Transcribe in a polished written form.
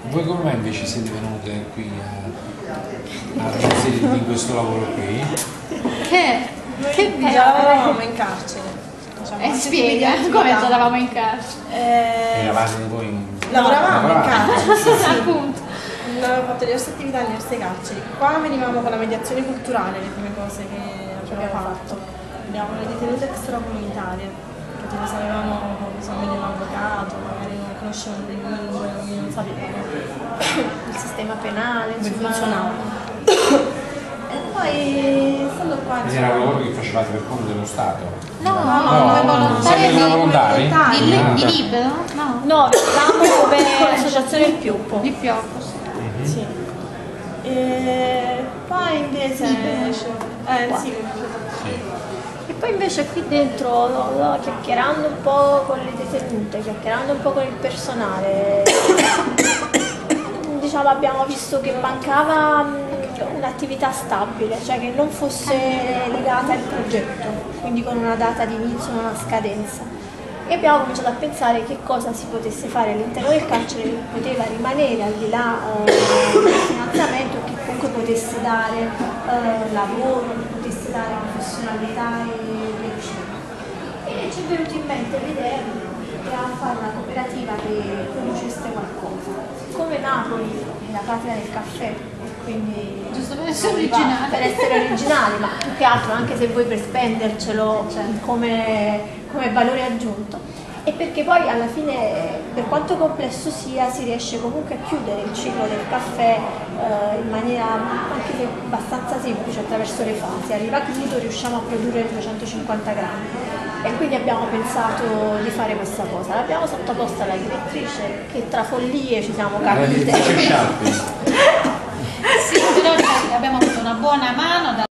Voi come mai invece siete venute qui a inserirvi in questo lavoro qui? Che già lavoravamo in carcere. Spiega come eravamo in carcere. Eravate voi Lavoravamo in carcere, sì, sì. Appunto. Abbiamo fatto diverse attività in diverse carceri. Qua venivamo con la mediazione culturale, le prime cose che abbiamo fatto. Abbiamo le detenute extracomunitarie, che te ne sapevano bisogno di un avvocato, magari non conoscevano le lingue, non sapevano il sistema penale, come funzionava. E poi stando qua. Era un lavoro che facevate per conto dello Stato? No, siete volontari? Di libero? No. No, venivamo come associazione Il Pioppo. Di Pioppo, sì. Sì. E poi invece sì. E poi invece qui dentro, chiacchierando un po' con le detenute, chiacchierando un po' con il personale, diciamo abbiamo visto che mancava un'attività stabile, cioè che non fosse legata al progetto, quindi con una data di inizio, una scadenza. E abbiamo cominciato a pensare che cosa si potesse fare all'interno del carcere che poteva rimanere al di là del finanziamento, che comunque potesse dare lavoro, che potesse dare professionalità e via dicendo. E ci è venuta in mente l'idea di fare una cooperativa che producesse qualcosa. Siccome Napoli è la patria del caffè, quindi Giusto per essere originale. per essere originali, ma più che altro anche se voi per spendercelo come valore aggiunto, e perché poi alla fine, per quanto complesso sia, si riesce comunque a chiudere il ciclo del caffè in maniera anche se abbastanza semplice, attraverso le fasi. Arriva crudo, riusciamo a produrre 250 grammi e quindi abbiamo pensato di fare questa cosa. L'abbiamo sottoposta alla direttrice, che tra follie ci siamo capite. La direttrice Sciarpi. Sì, però abbiamo avuto una buona mano